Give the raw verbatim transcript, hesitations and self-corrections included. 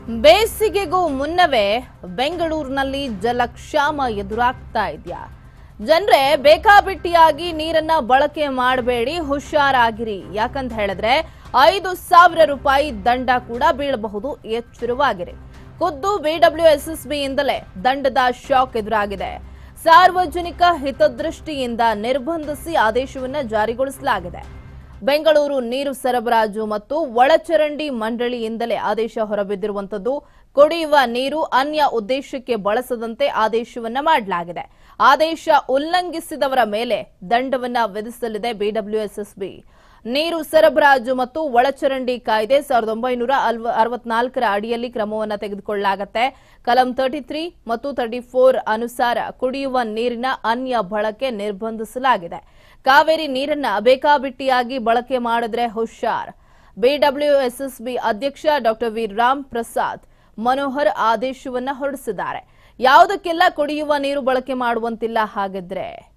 ಬೇಸಿಗೆಗೂ ಮುನ್ನವೇ ಬೆಂಗಳೂರಿನಲ್ಲಿ ಜಲಕ್ಷಾಮ ಎದುರಾಗ್ತಾ ಇದೆಯಾ? ಜನರೇ ಬೇಕಾಬಿಟ್ಟಿಯಾಗಿ ನೀರನ್ನ ಬಳಕೆ ಮಾಡಬೇಡಿ, ಹುಷಾರಾಗಿರಿ. ಯಾಕಂತ ಹೇಳಿದ್ರೆ ಐದು ಸಾವಿರ ರೂಪಾಯಿ ದಂಡ ಕೂಡ ಬೀಳಬಹುದು, ಎಚ್ಚರವಾಗಿರಿ. ಖುದ್ದು ಬಿಡಬ್ಲ್ಯೂಎಸ್ಎಸ್ಬಿ ಇಂದಲೇ ದಂಡದ ಶಾಕ್ ಎದುರಾಗಿದೆ. ಸಾರ್ವಜನಿಕ ಹಿತದೃಷ್ಟಿಯಿಂದ ನಿರ್ಬಂಧಿಸಿ ಆದೇಶವನ್ನ ಜಾರಿಗೊಳಿಸಲಾಗಿದೆ. ಬೆಂಗಳೂರು ನೀರು ಸರಬರಾಜು ಮತ್ತು ಒಳಚರಂಡಿ ಮಂಡಳಿಯಿಂದಲೇ ಆದೇಶ ಹೊರಬಿದ್ದಿರುವಂತದ್ದು. ಕುಡಿಯುವ ನೀರು ಅನ್ಯ ಉದ್ದೇಶಕ್ಕೆ ಬಳಸದಂತೆ ಆದೇಶವನ್ನ ಮಾಡಲಾಗಿದೆ. ಆದೇಶ ಉಲ್ಲಂಘಿಸಿದವರ ಮೇಲೆ ದಂಡವನ್ನ ವಿಧಿಸಲಿದೆ ಬಿಡಬ್ಲ್ಯೂಎಸ್ಎಸ್ಬಿ. ನೀರು ಸರಬರಾಜು ಮತ್ತು ಒಳಚರಂಡಿ ಕಾಯ್ದೆ ಸಾವಿರದ ಒಂಬೈನೂರ ಅರವತ್ನಾಲ್ಕರ ಅಡಿಯಲ್ಲಿ ಕ್ರಮವನ್ನು ತೆಗೆದುಕೊಳ್ಳಲಾಗುತ್ತೆ. ಕಲಂ ತರ್ಟಿ ತ್ರೀ ಮತ್ತು ತರ್ಟಿ ಫೋರ್ ಅನುಸಾರ ಕುಡಿಯುವ ನೀರಿನ ಅನ್ಯ ಬಳಕೆ ನಿರ್ಬಂಧಿಸಲಾಗಿದೆ. ಕಾವೇರಿ ನೀರನ್ನ ಬೇಕಾಬಿಟ್ಟಿಯಾಗಿ ಬಳಕೆ ಮಾಡಿದ್ರೆ ಹುಷಾರ್. ಬಿಡಬ್ಲ್ಯೂಎಸ್ಎಸ್ಬಿ ಅಧ್ಯಕ್ಷ ಡಾಕ್ಟರ್ ವಿ ರಾಮ್ ಪ್ರಸಾದ್ ಮನೋಹರ್ ಆದೇಶವನ್ನ ಹೊರಡಿಸಿದ್ದಾರೆ. ಯಾವುದಕ್ಕೆಲ್ಲ ಕುಡಿಯುವ ನೀರು ಬಳಕೆ ಮಾಡುವಂತಿಲ್ಲ ಹಾಗಿದ್ರೆ